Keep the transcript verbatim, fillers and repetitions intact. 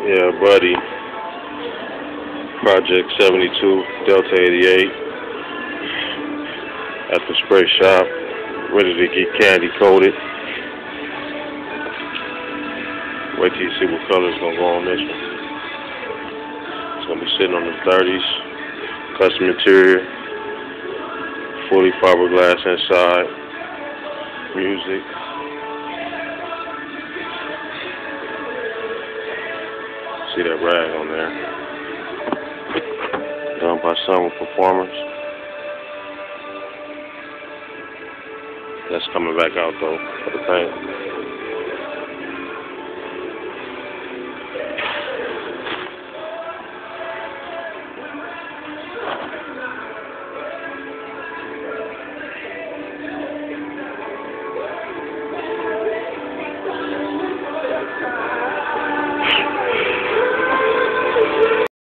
Yeah, buddy. Project seventy-two, Delta eighty-eight. At the spray shop, ready to get candy coated. Wait till you see what color's gonna go on this one. It's gonna be sitting on the thirties. Custom interior. Fully fiberglass inside. Music. See that rag on there. Done by Summer Performers. That's coming back out though for the paint.